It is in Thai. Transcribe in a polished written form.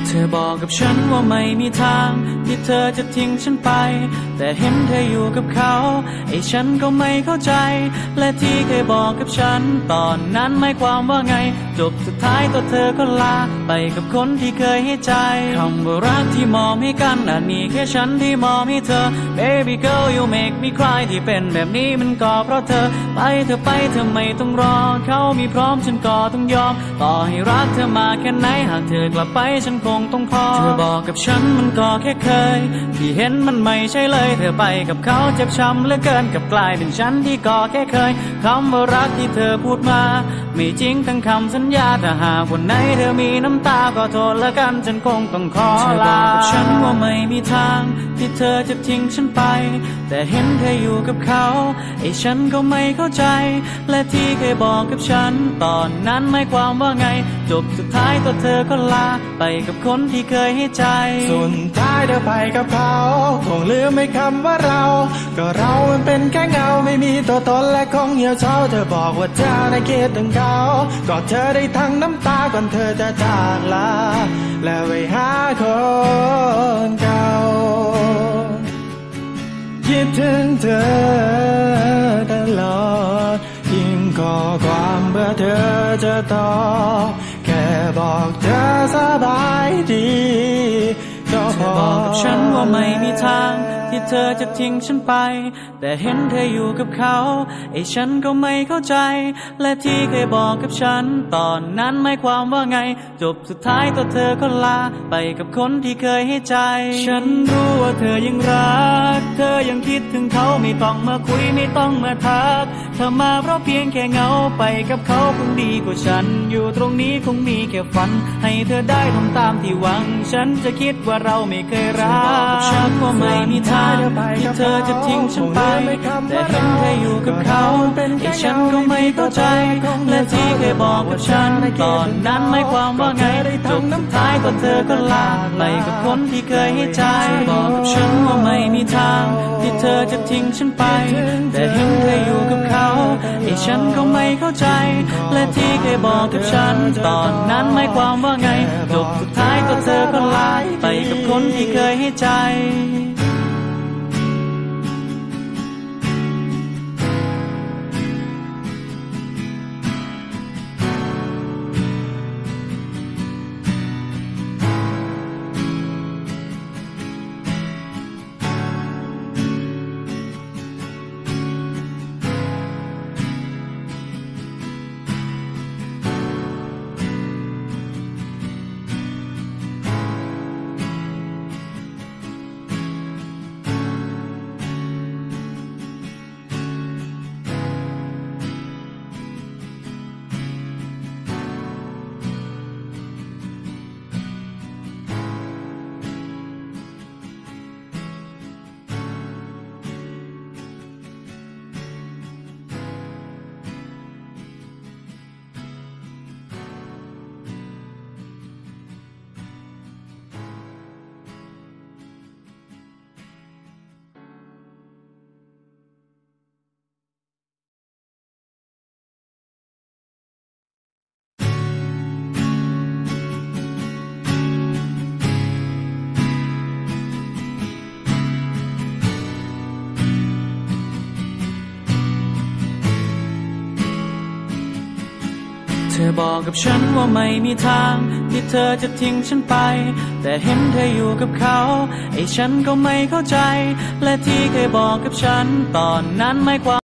เธอบอกกับฉันว่าไม่มีทางที่เธอจะทิ้งฉันไปแต่เห็นเธออยู่กับเขาไอ้ฉันก็ไม่เข้าใจและที่เคยบอกกับฉันตอนนั้นหมายความว่าไงจบสุดท้ายตัวเธอก็ลาไปกับคนที่เคยให้ใจคำว่ารักที่มอบให้กันอาจมีแค่ฉันที่มอบให้เธอ Baby girl you make me cry ที่เป็นแบบนี้มันก็เพราะเธอไปเธอไปเธอไม่ต้องรอเขามีพร้อมฉันก็ต้องยอมต่อให้รักเธอมาแค่ไหนหากเธอกลับไปฉันคงต้องพอเธอบอกกับฉันมันก็แค่เคยที่เห็นมันไม่ใช่เลยเธอไปกับเขาเจ็บช้ำเหลือเกินกับกลายเป็นฉันที่ก็แค่เคยคำว่ารักที่เธอพูดมาไม่จริงทั้งคำสัญญาถ้าหากวันไหนเธอมีน้ำตาก็โทษละกันฉันคงต้องขอลาเธอบอกกับฉันว่าไม่มีทางที่เธอจะทิ้งฉันไปแต่เห็นเธออยู่กับเขาไอ้ฉันก็ไม่เข้าใจและที่เคยบอกกับฉันตอนนั้นหมายความว่าไงจบสุดท้ายตัวเธอก็ลาไปกับคนที่เคยให้ใจสุดท้ายเธอไปกับเขาคงลืมไม่คำว่าเราก็เรามันเป็นแค่เงาไม่มีตัวตนและคงเหี่ยวเฉาเธอบอกว่าเธอได้คิดถึงเขาก็เธอได้ทั้งน้ำตาก่อนเธอจะจากลาและไปหาคนเก่าคิดถึงเธอตลอดยิ่งข้อความเพื่อเธอจะตอบแค่บอกเธอสบายดีก็พอเธอบอกกับฉันว่าไม่มีทางที่เธอจะทิ้งฉันไปแต่เห็นเธออยู่กับเขาไอ้ฉันก็ไม่เข้าใจและที่เคยบอกกับฉันตอนนั้นหมายความว่าไงจบสุดท้ายตัวเธอก็ลาไปกับคนที่เคยให้ใจฉันรู้ว่าเธอยังรักเธอยังคิดถึงเขาไม่ต้องมาคุยไม่ต้องมาทักเธอมาเพราะเพียงแค่เงาไปกับเขาคงดีกว่าฉันอยู่ตรงนี้คงมีแค่ฝันให้เธอได้ทำตามที่หวังฉันจะคิดว่าเราไม่เคยรักฉันว่าไม่มีทางที่เธอจะทิ้งฉันไปแต่เห็นเธออยู่กับเขาไอ้ฉันก็ไม่เข้าใจและที่เคยบอกกับฉันตอนนั้นหมายความว่าไงจบสุดท้ายตัวเธอก็ลาไปกับคนที่เคยให้ใจบอกกับฉันว่าไม่มีทางที่เธอจะทิ้งฉันไปแต่เห็นเธออยู่กับเขาไอ้ฉันก็ไม่เข้าใจและที่เคยบอกกับฉันตอนนั้นหมายความว่าไงจบสุดท้ายตัวเธอก็ลาไปกับคนที่เคยให้ใจเธอบอกกับฉันว่าไม่มีทางที่เธอจะทิ้งฉันไปแต่เห็นเธออยู่กับเขาไอ้ฉันก็ไม่เข้าใจและที่เคยบอกกับฉันตอนนั้นหมายความ